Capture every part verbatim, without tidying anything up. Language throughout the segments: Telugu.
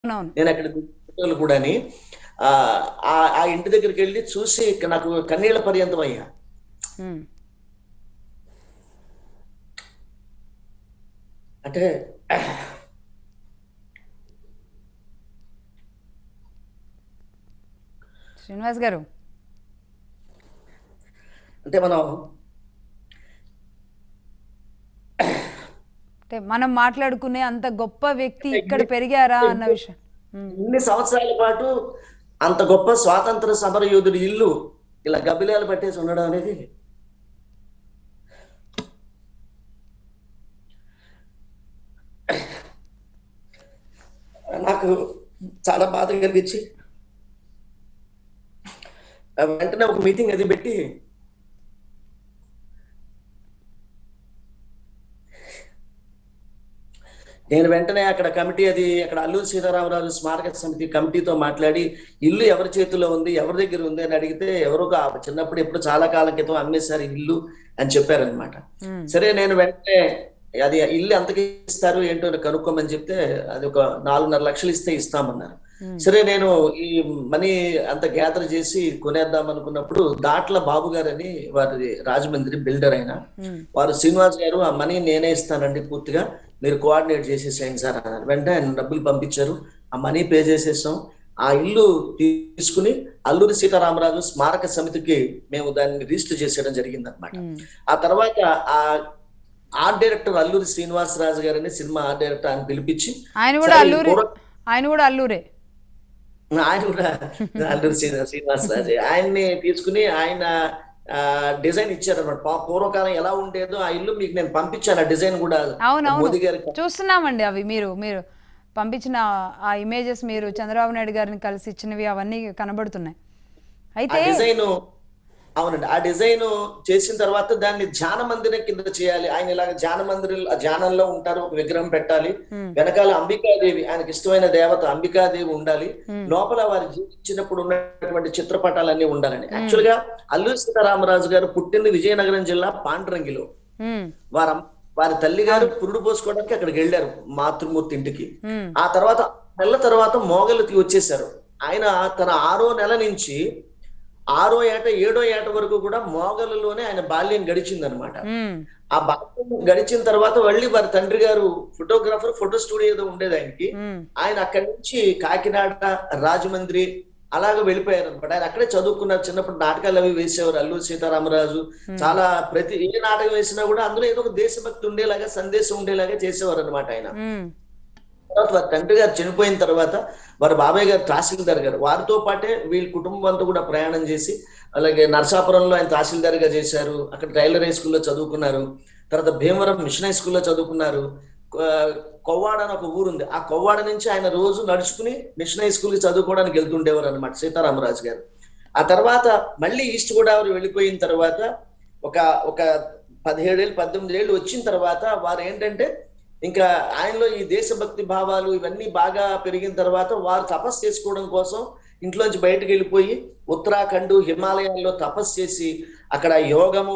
అవునవును. నేను అక్కడ ఫోటోలు కూడాని ఆహ్, ఆ ఆ ఇంటి దగ్గరికెళ్లి చూసి నాకు కన్నీళ్ల పర్యంతం అయ్యా. హ్మ్. అంటే శ్రీనివాస్ గారు. అంటే మనం అంటే మనం మాట్లాడుకునే అంత గొప్ప వ్యక్తి అంటే ఇక్కడ ఇన్ని పెరిగారా అన్న విషయం. హ్మ్. ఇన్ని సంవత్సరాల పాటు అంత గొప్ప స్వాతంత్ర సమర యోధుడి ఇల్లు ఇలా గబ్బిలాలు పట్టేసి ఉండడం అనేది నాకు చాలా బాధ కలిగించి వెంటనే ఒక మీటింగ్ అది పెట్టి నేను వెంటనే అక్కడ కమిటీ అది అక్కడ అల్లూరి సీతారామరాజు స్మారక సమితి కమిటీతో మాట్లాడి ఇల్లు ఎవరి చేతిలో ఉంది ఎవరి దగ్గర ఉంది అని అడిగితే ఎవరో చిన్నప్పుడు ఎప్పుడు చాలా కాలం క్రితం అమ్మేశారు ఇల్లు అని చెప్పారనమాట. హ్మ్. సరే నేను వెంటనే అది ఇల్లు ఎంతకి ఇస్తారు ఏంటో కనుక్కోమని చెప్తే అది ఒక నాలుగున్నర లక్షలు ఇస్తే ఇస్తామన్నారు. హ్మ్. సరే నేను ఈ మనీ అంత గ్యాదర్ చేసి కొనేద్దాం అనుకున్నప్పుడు దాట్ల బాబు గారని వారి రాజమండ్రి బిల్డర్ అయిన హ్మ్. వారు శ్రీనివాస్ గారు ఆ మనీ నేనే ఇస్తానండి పూర్తిగా మీరు కోఆర్డినేట్ చేసేసేయండి సార్ అన్నారు. వెంటనే ఆయన డబ్బులు పంపించారు. ఆ మనీ పే చేసేసాం. ఆ ఇల్లు తీసుకుని అల్లూరి సీతారామరాజు స్మారక సమితికి మేము దాన్ని రిజిస్టర్ చేసేయడం జరిగిందనమాట. హ్మ్. ఆ తర్వాత ఆ ఆర్ట్ డైరెక్టర్ అల్లూరి శ్రీనివాస్ రాజు గారని సినిమా ఆర్ట్ డైరెక్టర్ ఆయన పిలిపించి ఆయన కూడా సరే ఇది అల్లూరి పూర్వ ఆయన కూడా అల్లూరే. ఆయన కూడా అల్లూరి శ్రీనివాస్ శ్రీనివాస్ రాజే. ఆయన్ని తీసుకుని ఆయన ఆహ్, డిజైన్ ఇచ్చారన్నమాట. పా పూర్వకాలం ఎలా ఉండేదో ఆ ఇల్లు మీకు నేను పంపించాను ఆ డిజైన్ కూడా అవునవును. మోదీ గారికి. చూస్తున్నామండి అవి మీరు మీరు పంపించిన ఆ ఇమేజెస్ మీరు చంద్రబాబు నాయుడు గారిని కలిసి ఇచ్చినవి అవన్నీ కనబడుతున్నాయి. ఆ అయితే డిజైను అవునండి. ఆ డిజైను చేసిన తర్వాత దాన్ని ధ్యాన మందిరం కింద చేయాలి. ఆయన ఇలాగ ధ్యాన మందిరం ధ్యానంలో ఉంటారు. ఒక విగ్రహం పెట్టాలి. హ్మ్. వెనకాల అంబికాదేవి ఆయనకి ఇష్టమైన దేవత అంబికాదేవి ఉండాలి. హ్మ్. లోపల వారు జీవించినప్పుడు ఉన్నటువంటి చిత్రపటాలన్నీ ఉండాలని. హ్మ్. యాక్చువల్‌గా అల్లూరి సీతారామరాజు గారు పుట్టింది విజయనగరం జిల్లా పాండ్రంగిలో. హ్మ్. వారి అమ్ వారి తల్లి గారు అవును. పురుడు పోసుకోవడానికి అక్కడికి వెళ్లారు మాతృమూర్తి ఇంటికి. హ్మ్. ఆ తర్వాత నెలల తర్వాత మోగల్‌కి వచ్చేసారు. ఆయన తన ఆరో నెల నుంచి ఆరో ఏట, ఏడో ఏట వరకు కూడా మోగలులోనే ఆయన బాల్యం గడిచిందనమాట. హ్మ్. ఆ బాల్యం గడిచిన తర్వాత మళ్ళీ వారి తండ్రి గారు ఫోటోగ్రాఫర్, ఫోటో స్టూడియో ఏదో ఉండేది ఆయనకి. హ్మ్. ఆయన అక్కడి నుంచి కాకినాడ, రాజమండ్రి అలాగ వెళ్ళిపోయారనమాట. ఆయన అక్కడే చదువుకున్నారు. చిన్నప్పుడు నాటకాలు అవి వేసేవారు. అల్లూరి సీతారామరాజు హ్మ్. చాలా ప్రతి ఏ నాటకం వేసినా కూడా అందులో ఏదో ఒక దేశభక్తి ఉండేలాగా, సందేశం ఉండేలాగా చేసేవారనమాట ఆయన. హ్మ్. తర్వాత వారి తండ్రి గారు చనిపోయిన తర్వాత వారి బాబాయ్ గారు తహసీల్దార్ గారు. వారితో పాటే వీళ్ళ కుటుంబం అంతా కూడా ప్రయాణం చేసి అలాగే నరసాపురంలో ఆయన తహసీల్దార్‌గా చేశారు. అక్కడ టైలర్ హై స్కూల్‌లో చదువుకున్నారు. తర్వాత భీమవరం మిషన్ హై స్కూల్‌లో చదువుకున్నారు. ఆహ్, కొవ్వాడ అని ఒక ఊరుంది. ఆ కొవ్వాడ నుంచి ఆయన రోజు నడుచుకుని మిషన్ హై స్కూల్‌కి చదువుకోవడానికి వెళ్తుండేవారనమాట సీతారామరాజు గారు. ఆ తర్వాత మళ్ళీ ఈస్ట్ గోదావరి వెళ్ళిపోయిన తర్వాత ఒక ఒక పదిహేడు ఏళ్ళు, పద్దెనిమిది ఏళ్ళు వచ్చిన తర్వాత వారేంటంటే ఇంకా ఆయనలో ఈ దేశభక్తి భావాలు ఇవన్నీ బాగా పెరిగిన తర్వాత వారు తపస్సు చేసుకోవడం కోసం ఇంట్లోంచి బయటకు వెళ్ళిపోయి ఉత్తరాఖండ్, హిమాలయాల్లో తపస్సు చేసి అక్కడ యోగము,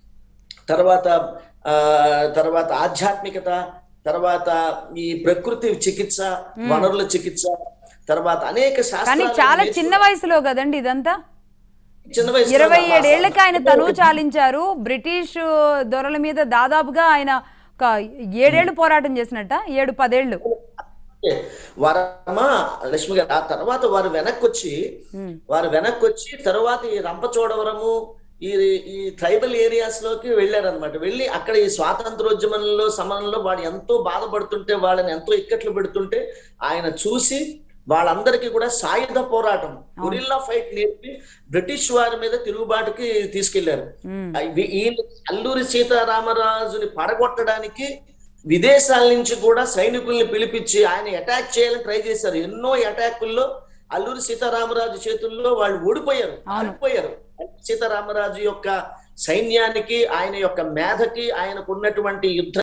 తర్వాత ఆహ్, తర్వాత ఆధ్యాత్మికత, తర్వాత ఈ ప్రకృతి చికిత్స, హ్మ్. వనరుల చికిత్స, తర్వాత అనేక కానీ శాస్త్రాలను చాలా చిన్న నేర్చుకున్నారు. వయసులో కదండి ఇదంతా. చిన్న వయసులో ఇరవై మా ఏడు స ఏళ్లకి ఆయన తనువు చాలించారు. బ్రిటిష్ దొరల మీద దాదాపుగా ఆయన ఒక ఏడేళ్లు పోరాటం చేసినట్ట ఏడు పదేళ్లు. ఓకే. వారమ్మ లక్ష్మి గారు ఆ తర్వాత వారు వెనక్కొచ్చి హ్మ్. వారు వెనక్కొచ్చి తర్వాత ఈ రంపచోడవరము ఈ ఈ ట్రైబల్ ఏరియాస్ లోకి వెళ్ళారనమాట. వెళ్ళి అక్కడ ఈ స్వాతంత్రోద్యమంలో సమరంలో వాడు ఎంతో బాధపడుతుంటే వాళ్ళని ఎంతో ఇక్కట్లు పెడుతుంటే ఆయన చూసి వాళ్ళందరికీ కూడా సాయుధ పోరాటం అవును. గురిల్లా ఫైట్ నేర్పి బ్రిటిష్ వారి మీద తిరుగుబాటుకి తీసుకెళ్లారు. హ్మ్. ఆహ్, వీ ఈ అల్లూరి సీతారామరాజుని పడగొట్టడానికి విదేశాల నుంచి కూడా సైనికుల్ని పిలిపించి ఆయన అటాక్ చేయాలని ట్రై చేశారు. ఎన్నో అటాకుల్లో అల్లూరి సీతారామరాజు చేతుల్లో వాళ్ళు ఓడిపోయారు. అవును. పారిపోయారు. సీతారామరాజు యొక్క సైన్యానికి, ఆయన యొక్క మేధకి, ఆయనకున్నటువంటి యుద్ధ